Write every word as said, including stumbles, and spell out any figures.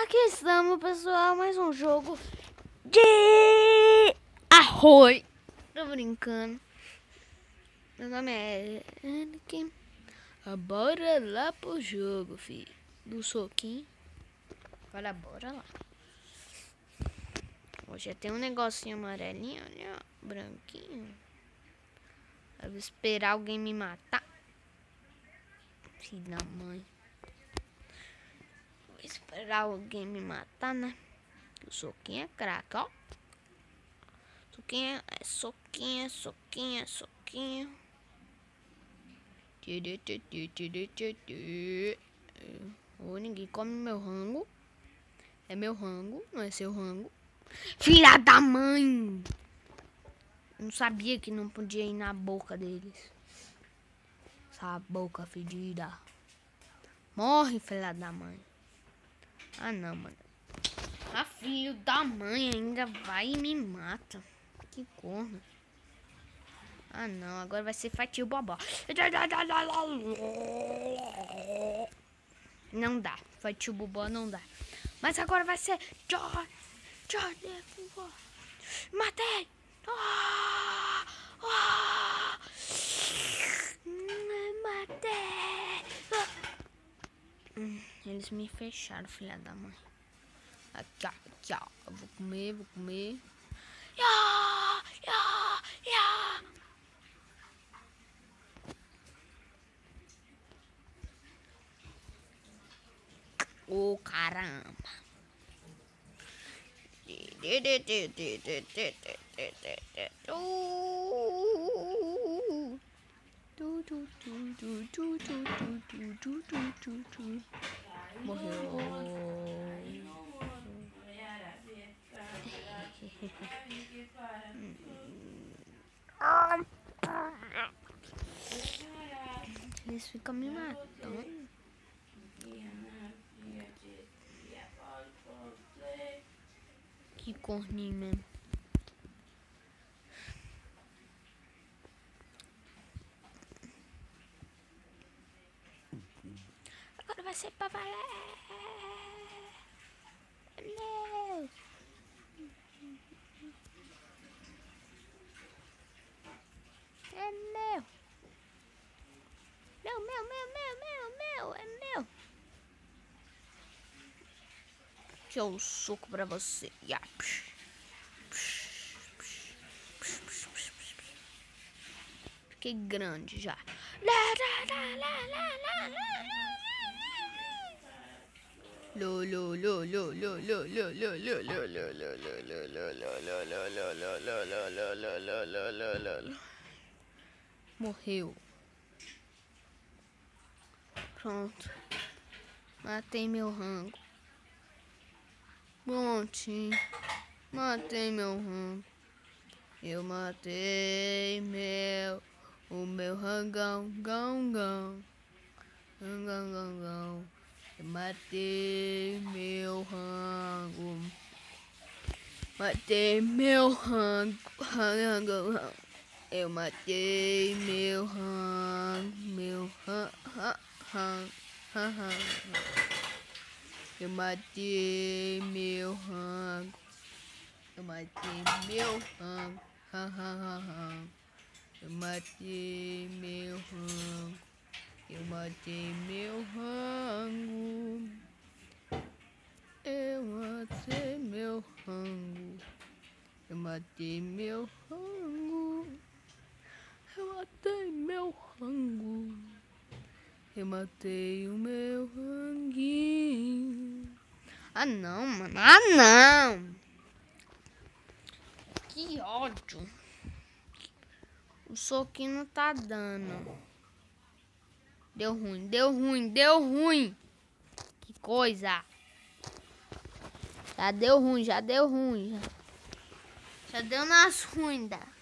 Aqui estamos, pessoal, mais um jogo de arroz. Tô brincando. Meu nome é Anakin. Bora lá pro jogo, filho. Do soquinho. Agora bora lá. Hoje já tem um negocinho amarelinho, olha, ó, branquinho. Eu vou esperar alguém me matar. Filho da mãe. Vou esperar alguém me matar, né? O soquinho é craque, ó. Soquinho é soquinho, é soquinho, é soquinho. Oh, ninguém come meu rango. É meu rango, não é seu rango. Filha da mãe! Não sabia que não podia ir na boca deles. Essa boca fedida. Morre, filha da mãe. Ah, não, mano. Ah, filho da mãe ainda vai e me mata. Que corno. Ah, não. Agora vai ser fatia bobó. Não dá. Fatia bobó não dá. Mas agora vai ser... Matei! Ah! Ah! Matei! Ah! Eles me fecharam, filha da mãe. Aqui, ó, aqui, ó. Eu vou comer, vou comer. Ya, ya, ya. Oh, caramba. Morreu. Eles ficam me matando. Que corninho mesmo. Agora vai ser pra valer. É meu. É meu. Meu, meu, meu, meu, meu, meu. É meu. Que é um soco pra você. Yeah. Fiquei grande já. Morreu. Pronto. Matei meu rango. Prontinho. Matei meu rango. Eu matei meu, o meu rangão, gão, gão, gão, gão, gão. Eu matei meu rango, matei meu rango, rango, rango. Eu matei meu rango, meu rango, rango, rango. Eu matei meu rango, eu matei meu rango. Ha, ha, ha, ha. Eu matei meu rango. Eu matei meu rango. Eu matei meu rango. Eu matei meu rango. Eu matei meu rango. Eu matei o meu ranguinho. Ah, não, mano. Ah, não. Que ódio. O soquinho não tá dando. Deu ruim, deu ruim, deu ruim. Que coisa. Já deu ruim, já deu ruim. Já, já deu nas ruins.